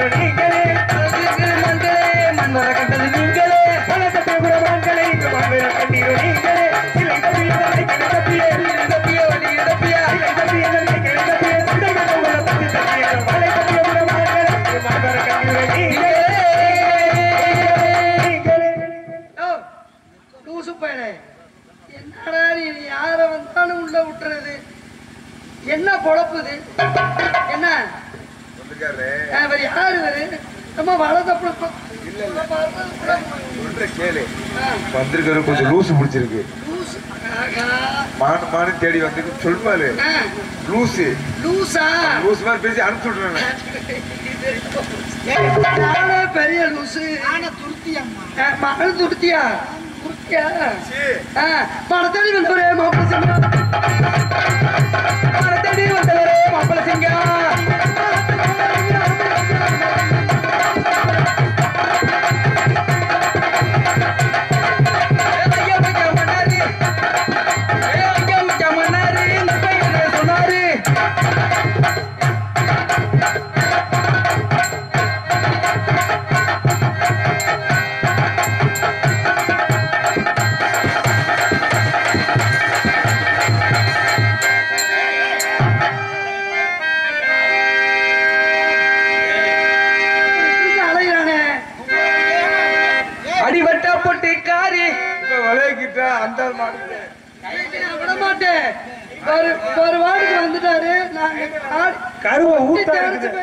என்ன பொழப்புது என்ன யாரு நம்ம வளர்த்த வந்திருக்கிற கொஞ்சம் லூசு பிடிச்சிருக்கு மானு மானு தேடி வந்து சொல்லுவாரு லூசு லூசா லூஸ் மாதிரி பேசி அனுப்பிச்சு விடுறேன் பெரிய லூசு மகள் துருத்தியா பணத்தடி வந்தவரே மாப்பிள சிங்கம் பணத்தடி வந்தவரே மாப்பிள சிங்கம் ஒரு வார்டுக்கு வந்துட்டாரு கருவை ஊத்தி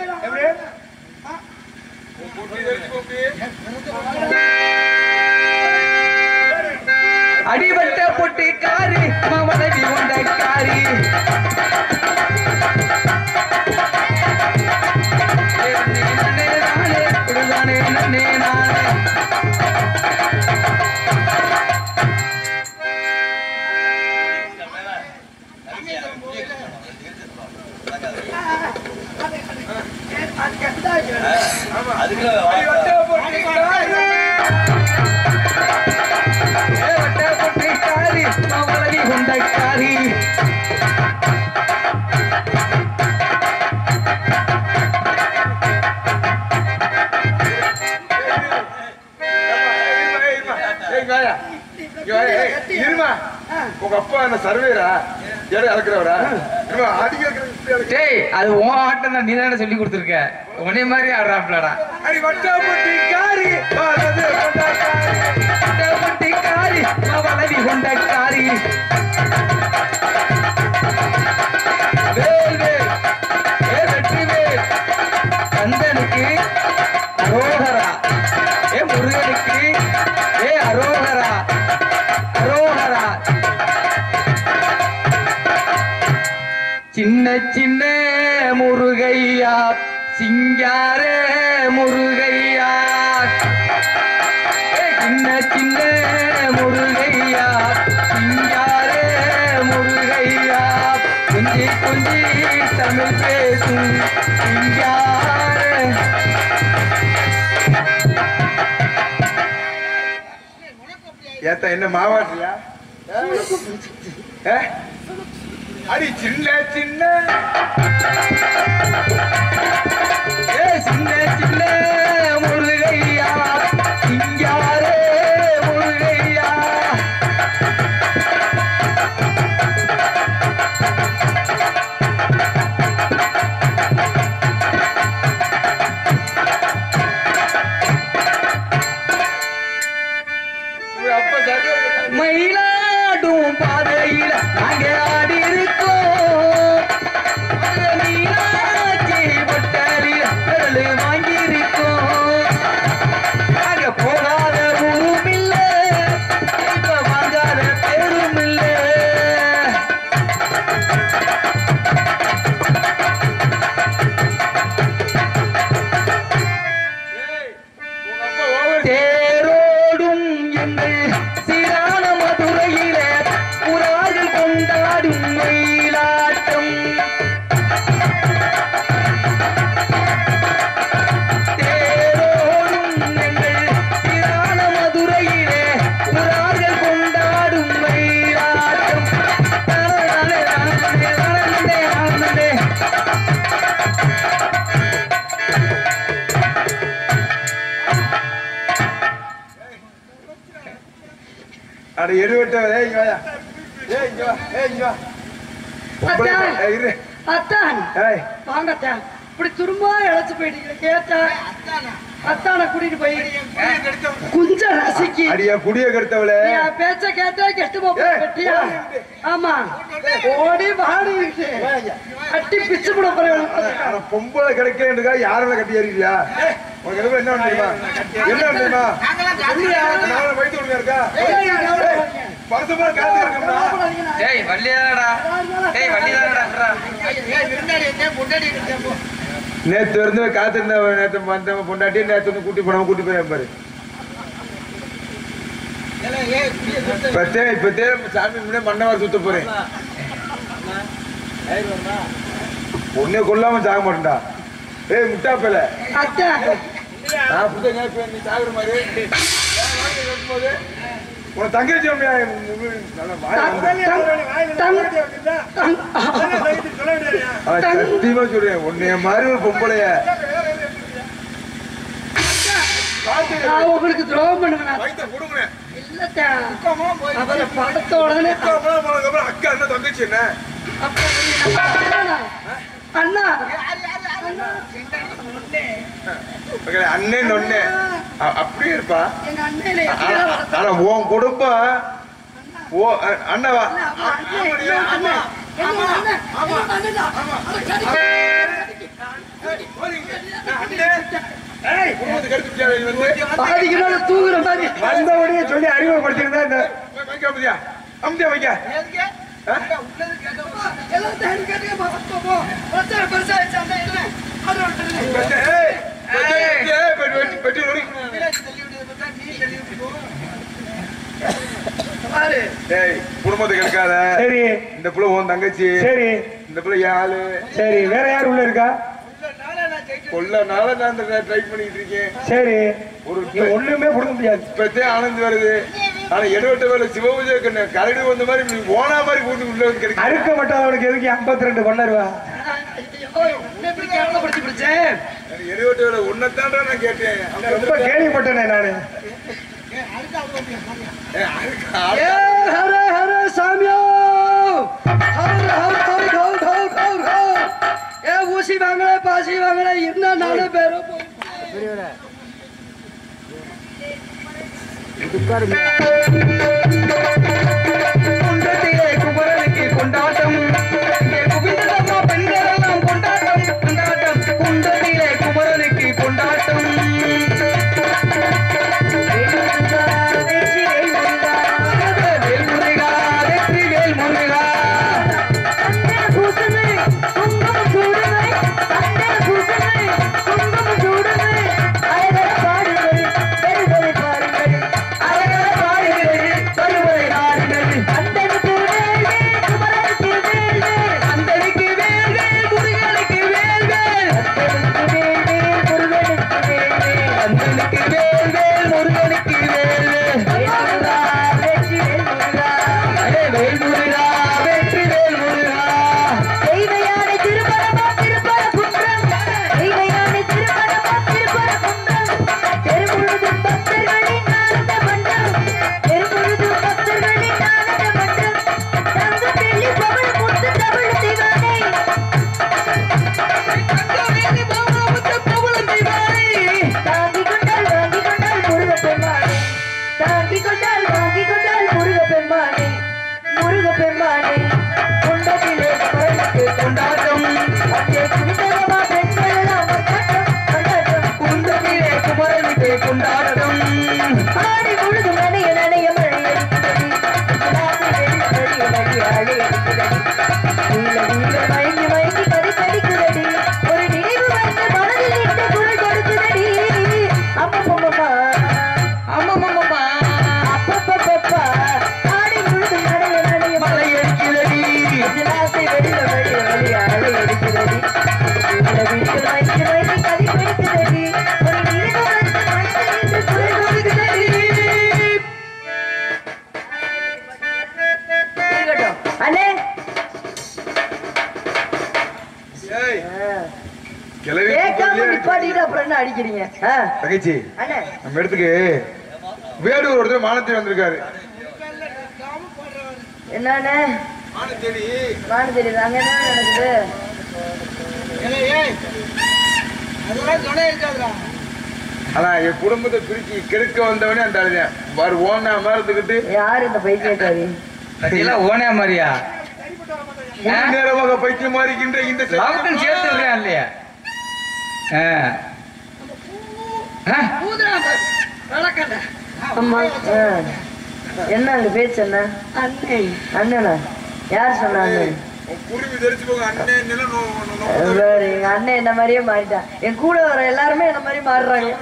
அடிபட்ட பொட்டி காரி மனவி உண்ட காரி உங்க அப்பா என்ன சர்வேரா இறக்குறவரா அது உன் ஆட்டம் தான் நீ தானே சொல்லி கொடுத்துருக்க உனே மாதிரி ஆடுறாப்லடா அடி வட்டாப்பட்டி காரி வட்டாப்பட்டி காரி வளவி கொண்ட காரி வேல் வேல் வெற்றி வேல் கந்தனுக்கு அரோகரா முருகனுக்கு அரோகரா அரோகரா சின்ன சின்ன முருகையா சிங்கார முருகையா சின்ன சின்ன முருகையா சிங்கார முருகையா குஞ்சி குஞ்சி தமிழ் பேசும் சிங்கார ஏத்த என்ன மாவாட்டியா அடி சின்ன சின்ன சின்ன சின்ன முருகையா சிங்காரே முருகையா மயிலாடும் பாதையில நாங்க ஆடி இருக்கோம் மீனாட்சி பட்டலில் பெருளு வாங்கியிருக்கோம் நாங்க போகாத ஊரும் இல்ல இப்ப வாங்காத பேரும் இல்ல தேரோடும் எங்கள் சீரான மதுரையிலே புறார்கள் கொண்டாடும் மயிலாட்டம் தேரோடும் எங்கள் சீரான மதுரையிலே புறார்கள் கொண்டாடும் மயிலாட்டம் எடுவட்ட இங்க வாயா. இங்க வா. இங்க வா. பொம்பளை இரு. அத்தான் ஏய் வாங்க அத்தான். இப்படி துரும்பா இழைச்சு போயிட்டீங்க. கேட்டா அத்தானை கூட்டிட்டு போய் குஞ்ச ரசிக்கு. அடியா குடிய கெடுத்தவளே. பேச்ச கேட்டா கெட்டு போட்டியா? ஆமா ஓடி வாடி அட்டி பிச்சு போட போறேன். பொம்பளை கிடைக்கிறேன்னுக்கா யாரால கட்டி ஏறியா? உனக்கு எதுவும் என்ன தெரியுமா? என்ன தெரியுமா? நாளை வயிற்று ஒழுங்கா இருக்கா? வருஷமா காத்து இருக்கா? டேய் வள்ளிதானடா. டேய் வள்ளிதானடா. நேத்து இருந்து காத்திருந்த நேத்து வந்த பொண்டாட்டி நேத்து வந்து கூட்டி போனவன் கூட்டி போய் பாரு. இப்பத்தே சாமி முன்னே மண்ணவார் சுத்த போறேன். பொண்ணே கொல்லாம சாக மாட்டேன்டா. ஏய் முட்டா பேல நான் புத்த நீ சாகுற மாதிரி உன தங்கச்சி சத்தியமா சொல்றேன். உன்னைய மாதிரி ஒரு பொம்பளைய உங்களுக்கு துரோகம் பண்ணுவேன். படத்த உடனே அக்கா என்ன தங்கச்சி என்ன அண்ணா அண்ணன் ஒண்ணு அப்படியே இருப்பா. எங்க அண்ணே ஆனா உன் குடும்பம் அண்ணவா தூங்குற மாதிரி வந்தபடியே சொல்லி அறிமுகப்படுத்திருந்தா அம்தியா வைக்க குடும்பத்தை கெடுக்காத. சரி இந்த புள்ள உன் தங்கச்சி. சரி இந்த புள்ள யாரு? சரி வேற யார் உள்ள இருக்கா? கொல்லனால நான் ட்ரை பண்ணிட்டு இருக்கேன். சரி ஒரு ஒண்ணுமே கொடுக்க முடியாது. இப்பத்தே ஆனந்த் வருது. ஆனா எடுவட்ட வேலை சிவபூஜை கரடி வந்த மாதிரி நீ ஓனா மாதிரி கூட்டு உள்ள வந்து கிடைக்கும். அறுக்க மாட்டான் அவனுக்கு எதுக்கு 52 கொண்டாருவா? எடுவட்ட வேலை உன்னைத்தாண்டா நான் கேட்டேன். ரொம்ப கேள்விப்பட்டேனே நானு. ஹர ஹர சாமியோ ஹர ஹர ஹர ஏ ஊசி வாங்கல பாசி வாங்கல என்ன 4 பேரும் குண்டத்திலே குமரனுக்கு கொண்டாட்டம். குவிந்ததம்மா பெண்களெல்லாம் கொண்டாட்டம் கொண்டாட்டம். குண்டத்திலே குமரனுக்கு கொண்டாட்டம். அடிக்கிறீங்க தங்கச்சி நம்ம இடத்துக்கு வேடூர் ஒருத்தர் மானத்தை வந்திருக்காரு. என்னன்னு மானு தெரியுது அங்க என்ன நடக்குது ஆனா என் குடும்பத்தை பிரிச்சு கெடுக்க வந்தவனே அந்த அழுதேன் வரு ஓனா மறந்துக்கிட்டு யாரு இந்த பைத்தியக்காரி அதெல்லாம் ஓனே மாதிரியா நேரமாக பைத்தியம் மாறிக்கின்ற இந்த லாபத்தையும் சேர்த்து விடுறியா இல்லையா அம்மா என்ன அங்க பேச்சு என்ன அண்ணனா யார் சொன்ன அண்ணன் குருவி தெரிச்சு போங்க அண்ணன் எங்க அண்ணன் என்ன மாதிரியே மாறிட்டான் என் கூட வர எல்லாருமே என்ன மாதிரி மாறுறாங்க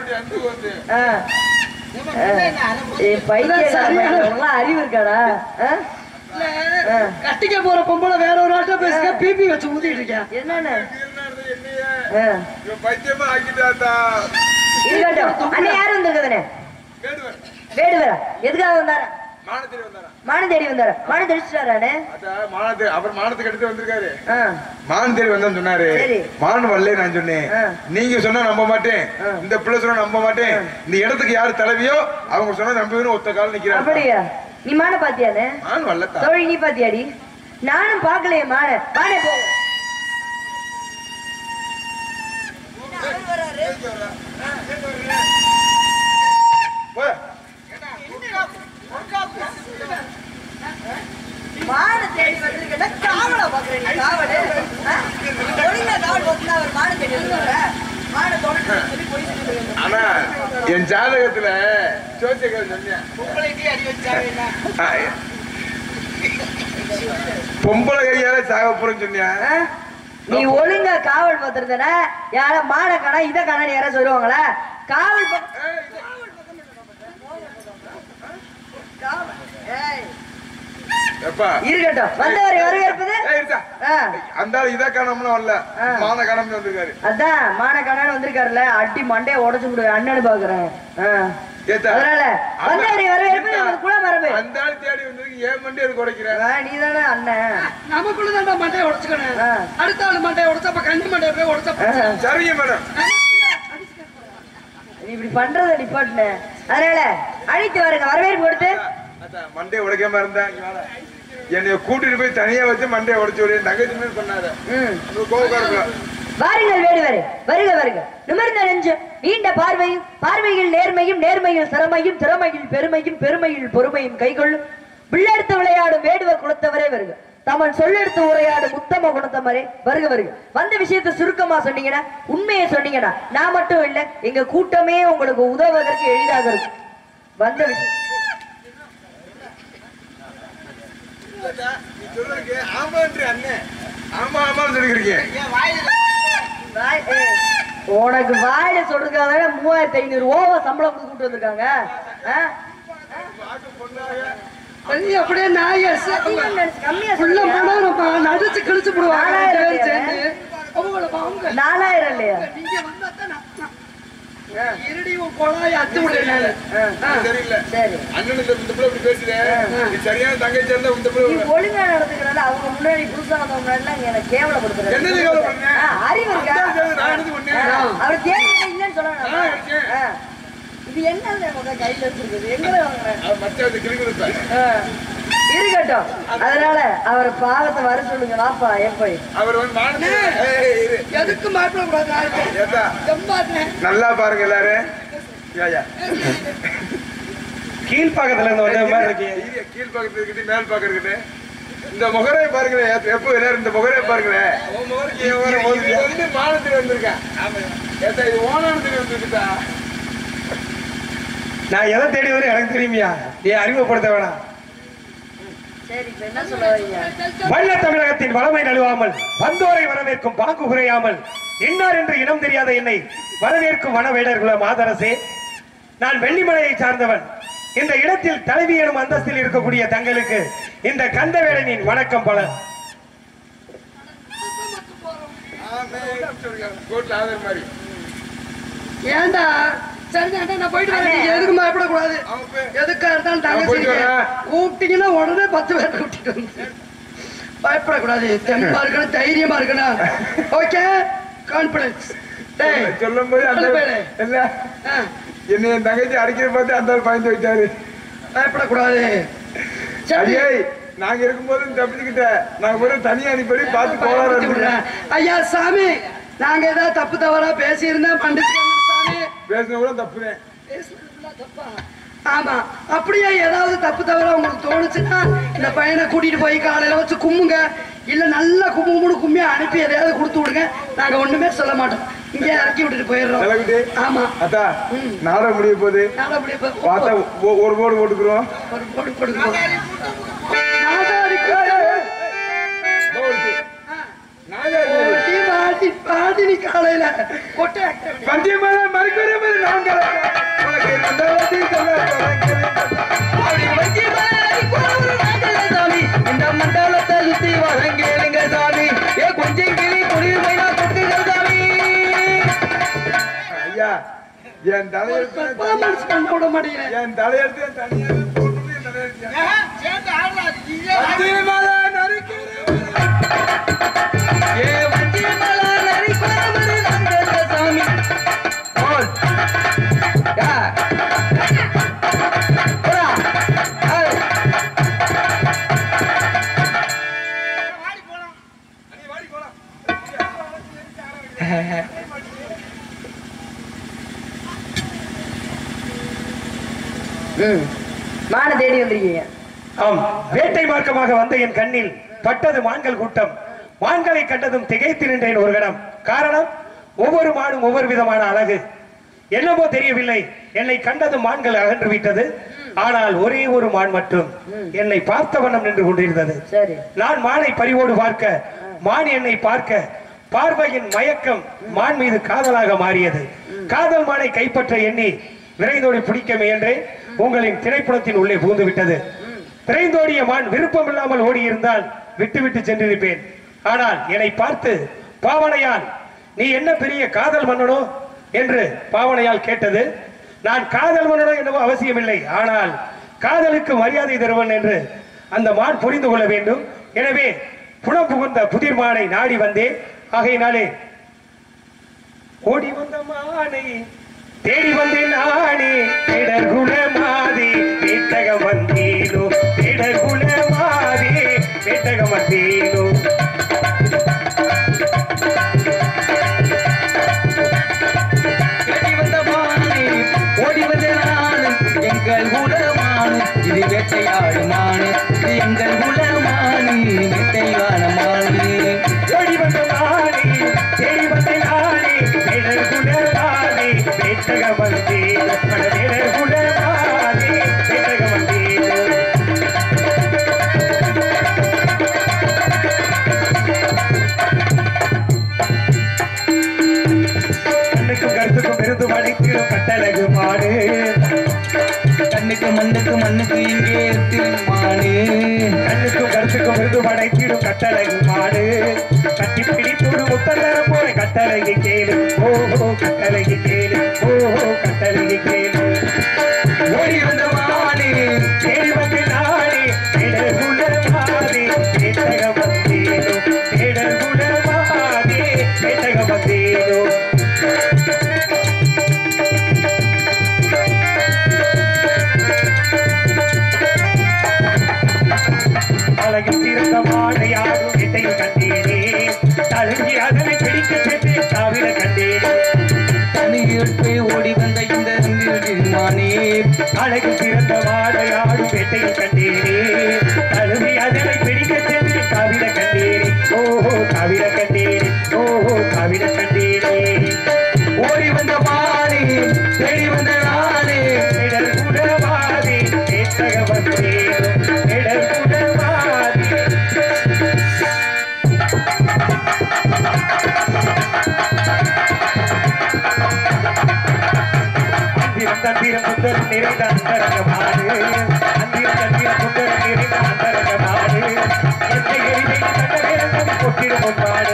பைத்தியம் அறிவு இருக்காடா கட்டிக்க போற பொம்பளை வேற ஒரு ஆட்ட பேசுங்க பிபி வச்சு ஊத்திட்டு இருக்கேன் என்னன்னு பைத்தியமா ஆக்கிட்டாத்தா இருக்கட்டும் அண்ணன் யாரு வந்திருக்குதுன்னு வேடுவரா எதுக்காக வந்தாரா மானம் தேடி வந்தாரா மானம் தெரிச்சுட்டாரானே அவர் மானத்துக்கு எடுத்து வந்திருக்காரு மான் தேடி வந்தேன்னு சொன்னாரு மான் வரல நான் சொன்னேன் நீங்க சொன்னா நம்ப மாட்டேன் இந்த பிள்ளை சொன்னா நம்ப மாட்டேன் இந்த இடத்துக்கு யாரு தலைவியோ அவங்க சொன்னா நம்புவேன்னு ஒத்த காலம் நிக்கிறாங்க அப்படியா நீ மான பாத்தியானே மான் வரல தோழி நீ பாத்தியாடி நானும் பாக்கலையே மானே மானே போ மான தேடி வந்திருக்கேன்னா காவலா பாக்குறேன் நீ காவலு ஒழுங்கா காவல் பார்த்தா அவர் மான தேடி வந்தாரு மான தொடர்ந்து சொல்லி போய் சொல்லிட்டு ஆனா என் ஜாதகத்துல சோசியக்காரன் சொன்னேன் பொம்பளை கையால சாக போறேன்னு சொன்னியா நீ ஒழுங்கா காவல் பார்த்திருந்தனா யார மான காணா இத காணா யாரா சொல்லுவாங்களா காவல் இருக்கட்டும் வந்தவரை வரவேற்பது அந்த இத காணோம்னு வரல மான காணோம்னு வந்திருக்காரு அதான் மான காணான்னு வந்திருக்காருல்ல அடி மண்டைய உடைச்சு விடுவேன் அண்ணனு பாக்குறேன் அதனால வந்தவரை வரவேற்பது நமக்கு குல மரபு அந்த ஆள் தேடி வந்திருக்கு ஏன் மண்டைய உடைக்கிறேன் நீதானே அண்ணன் நமக்குள்ளதான் மண்டைய உடைச்சுக்கணும் அடுத்த ஆள் மண்டைய உடைச்சப்ப கண்ணு மண்டைய போய் உடைச்சப்ப சரிங்க மேடம் நீ இப்படி பண்றத நிப்பாட்டுன அதனால அழைத்து வருங்க வரவேற்பு கொடுத்து மண்டைய உடைக்காம இருந்தா என்னைய கூட்டிட்டு போய் தனியா வச்சு மண்டைய உடைச்சு விட தங்கச்சி பண்ணாரு வாருங்கள் வேடுவரே வருக வருக நிமிர்ந்த நெஞ்சு நீண்ட பார்வையும் பார்வையில் நேர்மையும் நேர்மையில் திறமையும் திறமையில் பெருமையும் பெருமையில் பொறுமையும் கைகொள்ளும் பிள்ளெடுத்து விளையாடும் வேடுவ குலத்தவரே வருக தமன் சொல்லெடுத்து உரையாடும் உத்தம குணத்தவரே வருக வருக வந்த விஷயத்தை சுருக்கமா சொன்னீங்கன்னா உண்மையை சொன்னீங்கன்னா நான் மட்டும் இல்ல எங்க கூட்டமே உங்களுக்கு உதவுவதற்கு எளிதாக இருக்கும் வந்த விஷயம் உனக்கு வாயில சொல்றதுக்காக 3500 ரூபா சம்பளம் கூட்டு வந்திருக்காங்க அப்படியே நடிச்சு கிழிச்சு போடுவாங்க 4000 இல்லையா ஒழுங்கா நடந்துக்கிறாங்க அவங்க முன்னாடி புதுசா வந்தவங்க எனக்கு கேவலப்படுத்துறாங்க அறிவு இருக்கா அவர் இல்லன்னு சொல்றாங்க இது என்ன கையில வச்சிருக்குது எங்க இருக்கட்டும் அதனால அவர் பாவத்தை வர சொல்லுங்க வாப்பா எப்படி எதுக்கு நல்லா பாருங்க எல்லாரும் கீழ்பாக்கத்துல இருந்து வந்த மாதிரி இருக்கு கீழ்பாக்கத்துல இருக்கு மேல் பாக்க இருக்குது இந்த முகரை பாருங்களேன் எப்போ எல்லாரும் இந்த முகரை பாருங்களேன் மானத்தில் வந்திருக்கேன் இது ஓனானத்தில் வந்திருக்குதா நான் எதை தேடி வரும் எனக்கு தெரியுமியா நீ அறிமுகப்படுத்த வேணாம் வல்ல தமிழகத்தின் வளமை நழுவாமல் வந்தோரை வரவேற்கும் பாங்கு குறையாமல் இன்னார் என்று இனம் தெரியாத என்னை வரவேற்கும் வனவேடர்கள மாதரசே நான் வெள்ளிமலையை சார்ந்தவன் இந்த இடத்தில் தலைவி எனும் அந்தஸ்தில் இருக்கக்கூடிய தங்களுக்கு இந்த கந்தவேடனின் வணக்கம் பல ஏண்டா நான் போயிட்டு வரேன் எதுக்கு பயப்படக்கூடாது எதுக்கா இருந்தாலும் தங்கச்சி கூப்பிட்டீங்கன்னா உடனே 10 பேர் கூட்டிட்டு வந்து பயப்படக்கூடாது தெம்பா இருக்கணும் தைரியமா இருக்கணும் ஓகே கான்பிடன்ஸ் சொல்லும் போது என்ன என் தங்கச்சி அடிக்கிற பார்த்து அந்த பயந்து வச்சாரு பயப்படக்கூடாது நாங்க இருக்கும்போது தப்பிச்சுக்கிட்ட நாங்க போய் தனியா அனுப்பி பார்த்து போறாரு. ஐயா சாமி, நாங்க ஏதாவது தப்பு தவறா பேசியிருந்தா மன்னிச்சுக்கோங்க சாமி. பேசின கூட தப்புனேன். ஆமா, அப்படியே ஏதாவது தப்பு தவறா உங்களுக்கு தோணுச்சுன்னா இந்த பையனை கூட்டிட்டு போய் காலையில வச்சு கும்புங்க, இல்ல நல்லா கும்பியா அனுப்பி எதையாவது கொடுத்து விடுங்க. நாங்க ஒண்ணுமே சொல்ல மாட்டோம், இங்கே இறக்கி விட்டுட்டு போயிடுறோம். ஆமா அத்தா, நாடகம் முடிய போகுது. பார்த்தா ஒரு போர்டு போட்டுக்கிறோம். ஒரு போடு போட்டுக்கிறோம். காலையில இந்த மண்டலத்தை சுத்தி வழங்கேளுங்க சாமி. கொஞ்சம் கிளி குடில் போய் சாமி. ஐயா, என் தலையெழுத்து விட மாட்டேங்கிறேன். என் தலையெழுத்து தனியாக மான தேடி வந்திருக்கீங்க. ஆம், வேட்டை மார்க்கமாக வந்த என் கண்ணில் பட்டது மான்கள் கூட்டம். மான்களை கண்டதும் திகைத்து நின்றேன் ஒரு கணம். காரணம், ஒவ்வொரு மானும் ஒவ்வொரு விதமான அழகு. என்னவோ தெரியவில்லை, என்னை கண்டதும் மான்கள் அகன்று விட்டது. ஆனால் ஒரே ஒரு மான் மட்டும் என்னை பார்த்த வண்ணம் நின்று கொண்டிருந்தது. நான் மானை பறிவோடு பார்க்க, மான் என்னை பார்க்க, பார்வையின் மயக்கம் மான் மீது காதலாக மாறியது. காதல் மானை கைப்பற்ற எண்ணி விரைந்தோடி பிடிக்க முயன்றே உங்களின் திரைப்படத்தின் உள்ளே புகுந்து விட்டது. விரைந்தோடிய மான் விருப்பம் இல்லாமல் ஓடி இருந்தால் விட்டு சென்றிருப்பேன். ஆனால் என்னை பார்த்து பாவனையால், நீ என்ன பெரிய காதல் மன்னனோ என்று பாவனையால் கேட்டது. நான் காதல் மன்னனோ என்னவோ அவசியமில்லை, ஆனால் காதலுக்கு மரியாதை தருவன் என்று அந்த மான் புரிந்து கொள்ள வேண்டும். எனவே புலம் புகுந்த புதிர் மானை நாடி வந்தேன். ஆகையினாலே ஓடி வந்த மானை தேடி வந்தேன் நானே. இடர்குல மாதி வேட்டக வந்தேனோ, இடர்குல மாதி வேட்டக வந்தேனோ. தேடி வந்த மானே, ஓடி வந்த நானு, எங்கள் குலமானு இது வேட்டையாடு மானு, இது எங்கள் குலமானு வேட்டையாட மானு. ஓடி வந்த மானை தேடி வந்தேன் நானே. இடர்குல மாதி வேட்டக வந்தேனோ, இடர்குல மாதி வேட்டக வந்தேனோ. கண்ணுக்கும் கருத்துக்கும் விருது வலித்திடும் கட்டழகு மாடு. கண்ணுக்கு மண்ணுக்கு மண்ணுக்கு இங்கே மானு. கண்ணுக்கும் கருத்துக்கும் விருது படைத்திடும் கட்டழகு மாடு. கட்டி பிடித்தோடு முத்தர போல கட்டழகி கேளு, ஓஹோ கட்டழகி கேளு, ஓஹோ கட்டழகி கேளு. ஓடி வந்த மானே, தேடி வந்து நானே. இடர்குல மாதே வேட்டக வந்தேனோ, இடர்குல மாதே வேட்டக வந்தேனோ. அழகில் சிறந்த மாடையாடும் வீட்டையும் கண்டேனே. தழுங்கி அதனை பிடிக்க சென்று தாவிர கண்டேனே. தனியிட்டு ஓடி வந்த இந்த மானே. அழகில் சிறந்த மாடையாடும் வீட்டையும் கண்டேனே. தழுவி அதனை பிடிக்க சென்று தாவிர கண்டேனே. ஓஹோ தாவிர கண்டேனே, ஓஹோ தாவிர கண்டேனே. ஓடி வந்த மானே, தேடி வந்த நானே. இடர் குடவாதி வேட்டக வந்தேனோ, இடர் குடவாதி. அந்திரம் தந்திரம் புத்தரம் நிறைந்த அந்தரங்கமாடு. அந்திரம் தந்திரம் புத்தரம் நிறைந்த அந்தரங்கமாடு. எந்த எரிவை கண்ட வேரங்கவி கொட்டிடும் பொன்பாடு.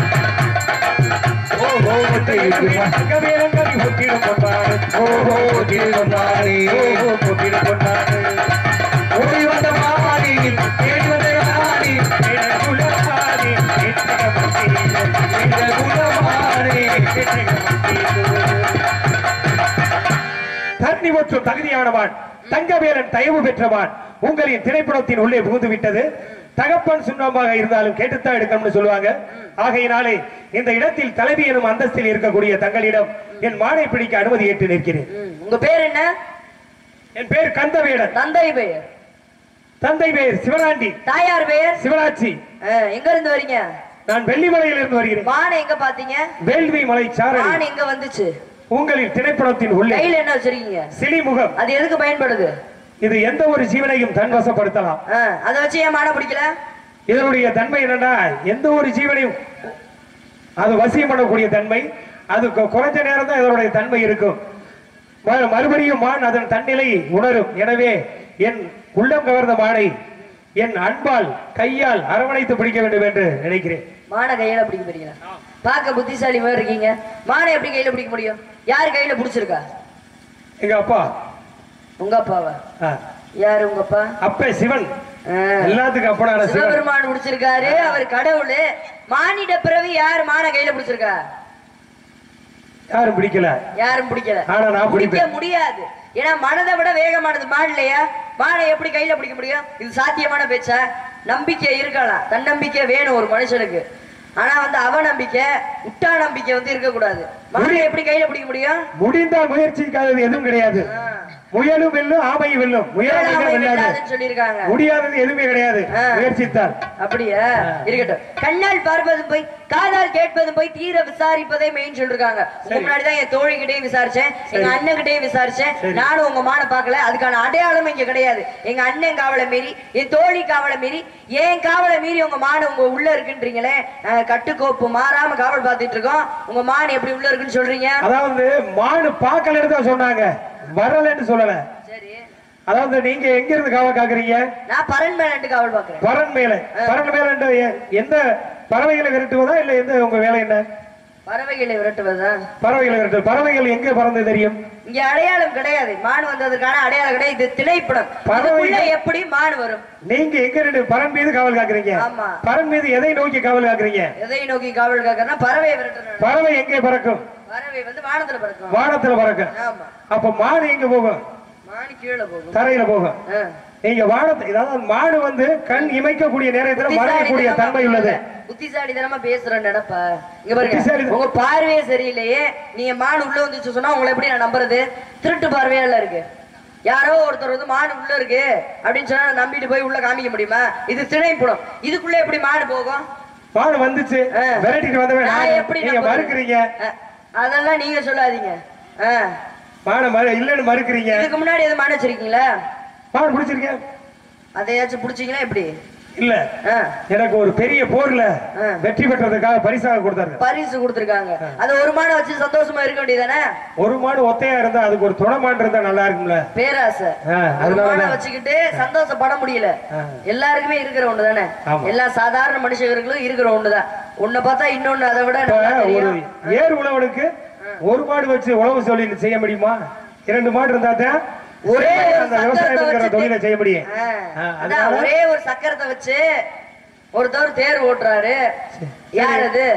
ஓஹோ தங்க வேரங்கவி கொட்டிடும் பொன்பாடு. ஓஹோ கொட்டிடும் பொன்பாடு, ஓஹோ கொட்டிடும் பொன்பாடு. ஓடி வந்த மானே, தேடி வந்த நானே. இடர் குலவாதி வேட்டக வந்தேனோ, எங்கள் குலமானே வேட்டக வந்தேனோ. தண்ணி பறிவற்றும் தகுதியானவான் தங்கவேலன் தயவு பெற்றவான் உங்களின் திரைப்படத்தின் உள்ளே புகுந்து விட்டது. தகப்பன் சுண்ணமாக இருந்தாலும் கேட்டுத்தான் எடுக்கணும்னு சொல்லுவாங்க. ஆகையினாலே இந்த இடத்தில் தலைவி எனும் அந்தஸ்தில் இருக்கக்கூடிய தங்களிடம் என் மானை பிடிக்க அனுமதி ஏற்று நிற்கிறேன். உங்க பேர் என்ன? என் பேர் கந்தவேலன். தந்தை பெயர்? தந்தை பெயர் சிவகாண்டி. தாயார் பெயர்? சிவராட்சி. எங்க இருந்து வரீங்க? நான் வெள்ளிமலையில் இருந்து வருகிறேன். மானை எங்க பாத்தீங்க? வேள்வி மலை சாரல். மான் எங்க வந்துச்சு? உங்களின் திரைப்படத்தின் உள்ளே. கையில என்ன வச்சிருக்கீங்க? சிலிமுகம். அது எதுக்கு பயன்படுது? இது எந்த ஒரு ஜீவனையும் தன்வசப்படுத்தலாம். அதை வச்சு ஏன் மானை பிடிக்கல? இதனுடைய தன்மை என்னன்னா எந்த ஒரு ஜீவனையும் அது வசியம் பண்ணக்கூடிய தன்மை. அது குறைஞ்ச நேரம் தான் இதனுடைய தன்மை இருக்கும். மறுபடியும் மான் அதன் தன்னிலை உணரும். எனவே என் உள்ளம் கவர்ந்த மானை என் அன்பால் கையால் அரவணைத்து பிடிக்க வேண்டும் என்று நினைக்கிறேன். மானை கையில பிடிக்க போறீங்களா? பார்க்க புத்திசாலி மாதிரி இருக்கீங்க. மானை எப்படி கையில பிடிக்க முடியும்? யார் கையில பிடிச்சிருக்கா? எங்க அப்பா. உங்க அப்பாவா? யாரு உங்க அப்பா? அப்ப சிவன். எல்லாத்துக்கும் அப்பனான சிவபெருமான் பிடிச்சிருக்காரு. அவர் கடவுள். மானிட பிறவி யார் மானை கையில பிடிச்சிருக்கா? யாரும் பிடிக்கல. யாரும் பிடிக்கல. ஆனா நான் பிடிக்க முடியாது. ஏன்னா மனதை விட வேகமானது மான் இல்லையா? மானை எப்படி கையில பிடிக்க முடியும்? இது சாத்தியமான பேச்சா? நம்பிக்கை இருக்கலாம், தன்னம்பிக்கை வேணும் ஒரு மனுஷனுக்கு. ஆனா அவநம்பிக்கை உட்டா நம்பிக்கை இருக்கக்கூடாது. மானை எப்படி கையில பிடிக்க முடியும்? முடிந்தால் முயற்சிக்காதது எதுவும் கிடையாது. முயலும் வெல்லும் ஆமையும் வெல்லும். சொல்லிருக்காங்க. முடியாதது எதுவுமே கிடையாது முயற்சித்தால். அப்படியா? இருக்கட்டும். கண்ணால் பார்ப்பதும் போய் காதால் கேட்பதும் போய் தீர விசாரிப்பதே மெயின் சொல்லிருக்காங்க. முன்னாடிதான் என் தோழி கிட்டையும் விசாரிச்சேன், எங்க அண்ணன் கிட்டையும் விசாரிச்சேன். நானும் உங்க மான பாக்கல. அதுக்கான அடையாளம் இங்க கிடையாது. எங்க அண்ணன் காவலை மீறி, என் தோழி காவலை மீறி, ஏன் காவலை மீறி உங்க மான உங்க உள்ள இருக்குன்றீங்களே. கட்டுக்கோப்பு மாறாம காவல் பார்த்துட்டு இருக்கோம். உங்க மான் எப்படி உள்ள இருக்குன்னு சொல்றீங்க? அதாவது மானு பாக்கலன்னு தான் சொன்னாங்க, வரலன்னு சொல்லல. சரி. அதாவது நீங்க எங்க இருந்து காவல் காக்குறீங்க? நான் பரன் மேல காவல் பாக்குறேன். பரன் மேல. பரன் மேல எந்த பறவைகளை விரட்டுவதா இல்ல எந்த உங்க வேலை என்ன? பறவைகளை விரட்டுவதா? பறவைகளை விரட்டு. பறவைகள் எங்க பறந்து தெரியும்? இங்க அடையாளம் கிடையாது. மான் வந்ததுக்கான அடையாளம் கிடையாது. இது திணைப்படம். பறவைகள் எப்படி மான் வரும்? நீங்க எங்க ரெண்டு பரன் மீது காவல் காக்குறீங்க? ஆமா. பரன் மீது எதை நோக்கி காவல் காக்குறீங்க? எதை நோக்கி காவல் காக்குறேன்னா பறவையை விரட்டணும். பறவை எங்கே பறக்கும்? பறவை வானத்துல பறக்கும். வானத்துல பறக்கும். ஆமா. அப்ப மான் எங்க போகும்? மான் கீழே போகும், தரையில போகும். நீங்க வானத்தை, அதாவது மாடு கண் இமைக்கக்கூடிய நேரத்துல மறையக்கூடிய தன்மை உள்ளது. புத்திசாலித்தனமா பேசுற நினைப்பா. இங்க பாருங்க, உங்க பார்வையே சரியில்லையே. நீங்க மான் உள்ள வந்துச்சு சொன்னா உங்களை எப்படி நான் நம்புறது? திருட்டு பார்வையால இருக்கு. யாரோ ஒருத்தர் மாடு உள்ள இருக்கு அப்படின்னு சொன்னா நம்பிட்டு போய் உள்ள காமிக்க முடியுமா? இது திணைப்புடம். இதுக்குள்ள எப்படி மாடு போகும்? மாடு வந்துச்சு விரட்டிட்டு வந்தவன் எப்படி நீங்க மறுக்கிறீங்க? அதெல்லாம் நீங்க சொல்லாதீங்க. மாடு இல்லன்னு மறுக்கிறீங்க. இதுக்கு முன்னாடி எது மாடு வச்சிருக்கீங்களா? மாடு பிடிச்சிருக்கேன். அதையாச்சும் பிடிச்சீங்களா? எப்படி இல்ல, எனக்கு ஒரு பெரிய போர்ல வெற்றி பெற்றதுக்காக பரிசாக கொடுத்தாங்க. பரிசு கொடுத்திருக்காங்க. அது ஒரு மாடு வச்சு சந்தோஷமா இருக்க வேண்டியதானே? ஒரு மாடு ஒத்தையா இருந்தா அதுக்கு ஒரு துணை மாடு இருந்தா நல்லா இருக்கும்ல. பேராசை. அதனால வச்சுக்கிட்டு சந்தோஷப்பட முடியல. எல்லாருக்குமே இருக்கிற ஒண்ணுதானே. எல்லா சாதாரண மனுஷர்களும் இருக்கிற ஒண்ணுதான். ஒன்ன பார்த்தா இன்னொன்னு அதை விட ஒரு ஏர் உழவனுக்கு ஒரு மாடு வச்சு உழவு தொழில் செய்ய முடியுமா? 2 மாடு இருந்தா தான் ஒரே தொழிலை செய்ய முடியும். ஒரே ஒரு சக்கரத்தை வச்சு ஒருத்தர் தேர் ஓட்டுறாரு. யார் அது?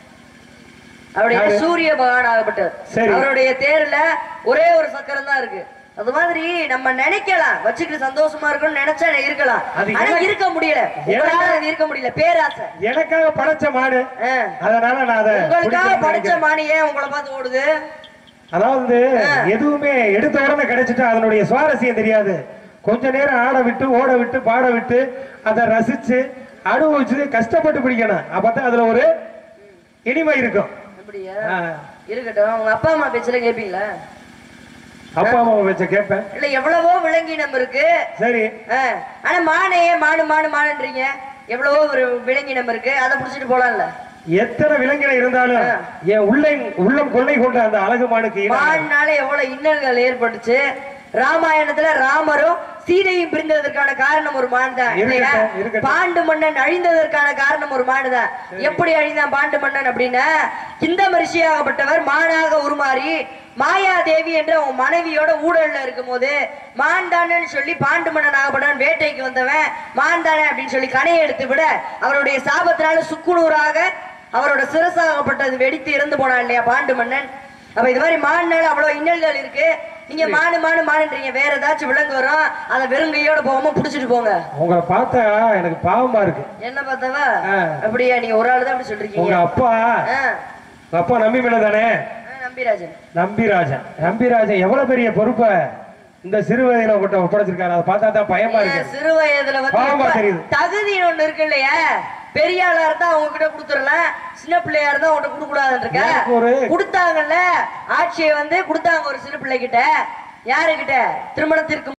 அவருடைய சூரிய பகவான் ஆகப்பட்டது. அவருடைய தேர்ல ஒரே ஒரு சக்கரம் தான் இருக்கு. அது மாதிரி நம்ம நினைக்கலாம், வச்சுக்கிட்டு சந்தோஷமா இருக்கும்னு நினைச்சா இருக்கலாம். ஆனா இருக்க முடியல. இருக்க முடியல. பேராசை. எனக்காக படைச்ச மாடு, அதனால நான் அதை உங்களுக்காக படைச்ச மாடு ஏன் உங்களை பார்த்து ஓடுது? அதாவது எதுவுமே எடுத்த உடனே கிடைச்சிட்டா அதனுடைய சுவாரஸ்யம் தெரியாது. கொஞ்ச நேரம் ஆட விட்டு, ஓட விட்டு, பாட விட்டு, அதை ரசிச்சு அனுபவிச்சு கஷ்டப்பட்டு பிடிக்கணும். அப்பதான் அதுல ஒரு இனிமை இருக்கும். அப்படியா? இருக்கட்டும். உங்க அப்பா அம்மா பேச்சல கேப்பீங்களா? அப்பா அம்மா பேச்ச கேட்பேன். இல்ல, எவ்வளவோ விலங்கினம் இருக்கு. சரி. ஆனா மானையே மாடு மாடு மாடுன்றீங்க. எவ்வளவோ ஒரு விலங்கினம் இருக்கு, அதை புடிச்சிட்டு போலாம்ல. எத்தனை விலங்கினம் இருந்தாலும் என் உள்ளம் கொள்ளை கொண்ட அந்த அழகு மானுக்கு மாடுனால எவ்வளவு இன்னல்கள் ஏற்பட்டுச்சு. ராமாயணத்துல ராமரும் சீதையும் பிரிந்ததற்கான காரணம் ஒரு மான் தான். பாண்டு மன்னன் அழிந்ததற்கான காரணம் ஒரு மாடு தான். எப்படி அழிந்தான் பாண்டு மன்னன் அப்படின்னா, இந்த ரிஷியாகப்பட்டவர் மானாக உருமாறி மாயாதேவி என்ற உன் மனைவியோட ஊழல்ல இருக்கும் போது மான்தானு சொல்லி பாண்டு மன்னன் ஆகப்பட்டவன் வேட்டைக்கு வந்தவன் மான்தானே அப்படின்னு சொல்லி கணையை எடுத்து விட அவருடைய சாபத்தினால சுக்குநூறாக அவரோட சிரசாகப்பட்டது வெடித்து இறந்து போனான் இல்லையா பாண்டு மன்னன். அப்ப இது மாதிரி மான்னால அவ்வளவு இன்னல்கள் இருக்கு. நீங்க மானு மானு மானுன்றீங்க. வேற ஏதாச்சும் விலங்கு வரும், அதை வெறுங்கையோட போகாம புடிச்சிட்டு போங்க. உங்களை பார்த்தா எனக்கு பாவமா இருக்கு. என்ன பார்த்தவா? அப்படியா? நீங்க ஒரு ஆள் தான் அப்படி சொல்றீங்க. உங்க அப்பா நம்பி மேல தானே? நம்பிராஜன். நம்பிராஜன் எவ்வளவு பெரிய பொறுப்பை இந்த சிறு வயதுல ஒப்படைச்சிருக்காரு. அதை பார்த்தா தான் பயமா இருக்கு. சிறு வயதுல வந்து தகுதி ஒண்ணு இருக்கு இல்லையா? பெரிய ஆளா இருந்தா அவங்க கிட்ட கொடுத்துடலாம், சின்ன பிள்ளையா இருந்தா அவங்க கொடுக்க கூடாதுன்னு இருக்க. கொடுத்தாங்கல்ல ஆட்சியை வந்து கொடுத்தாங்க ஒரு சிறு பிள்ளை கிட்ட. யாருகிட்ட? திருமணத்திற்கு